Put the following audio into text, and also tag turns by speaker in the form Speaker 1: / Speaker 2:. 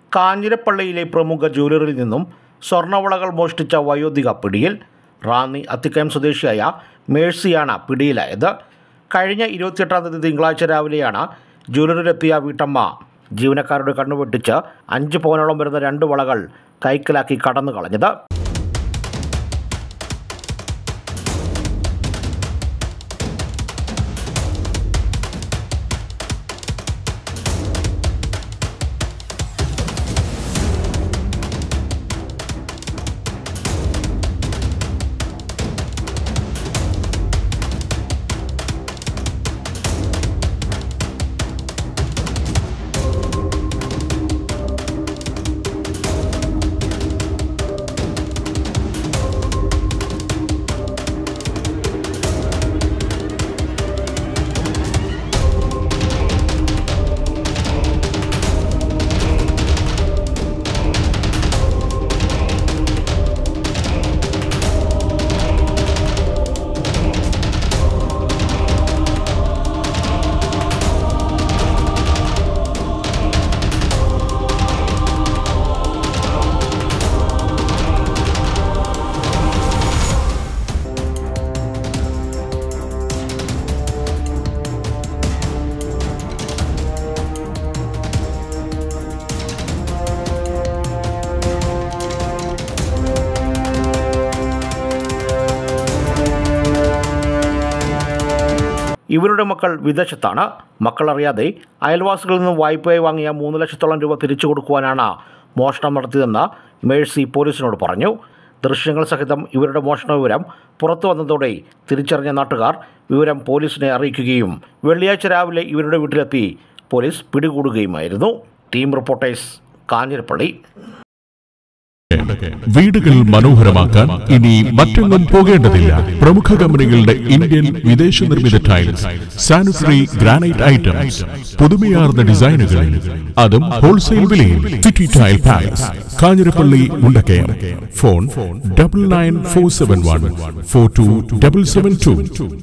Speaker 1: കാഞ്ഞിരപ്പള്ളിയിലെ പ്രമുഖ ജ്വല്ലറിയിൽ നിന്നും വർണ വളകൾ മോഷ്ടിച്ച വയോധിക പിടിയിൽ. റാന്നി അത്തിക്കയം സ്വദേശിയായ മേഴ്സിയാണ് പിടിയിലായത്. കഴിഞ്ഞ 28-ാം തീയതി തിങ്കളാഴ്ച രാവിലെയാണ് ജ്വല്ലറിയിലെത്തിയ വീട്ടമ്മ ജീവനക്കാരുടെ കണ്ണുവെട്ടിച്ച് 5 പവനോളം വരുന്ന 2 വളകൾ കൈക്കലാക്കി കടന്നു കളഞ്ഞത്. ഇവരുടെ മക്കൾ വിദേശത്താണ്. മക്കൾ അറിയാതെ അയൽവാസികളിൽ നിന്നും വായ്പയായി വാങ്ങിയ 3 ലക്ഷത്തോളം രൂപ തിരിച്ചു കൊടുക്കുവാനാണ് മോഷണം നടത്തിയതെന്ന് മേഴ്സി പോലീസിനോട് പറഞ്ഞു. ദൃശ്യങ്ങൾ സഹിതം ഇവരുടെ മോഷണ വിവരം പുറത്തു വന്നതോടെ തിരിച്ചറിഞ്ഞ നാട്ടുകാർ വിവരം പോലീസിനെ അറിയിക്കുകയും വെള്ളിയാഴ്ച രാവിലെ ഇവരുടെ വീട്ടിലെത്തി പോലീസ് പിടികൂടുകയുമായിരുന്നു. Team reporters, Kanjirappally.
Speaker 2: വീടുകൾ മനോഹരമാക്കാൻ ഇനി മറ്റെങ്ങും പോകേണ്ടതില്ല. പ്രമുഖ കമ്പനികളുടെ ഇന്ത്യൻ വിദേശ നിർമ്മിത ടൈൽസ്, സാനിറ്ററി ഗ്രാനൈറ്റ് ഐറ്റംസ്, പുതുമയാർന്ന ഡിസൈനുകളിൽ, അതും ഹോൾസെയിൽ വിലയിൽ. City tile palace, Kanjirappally, Mundakayam. Phone 9947142772.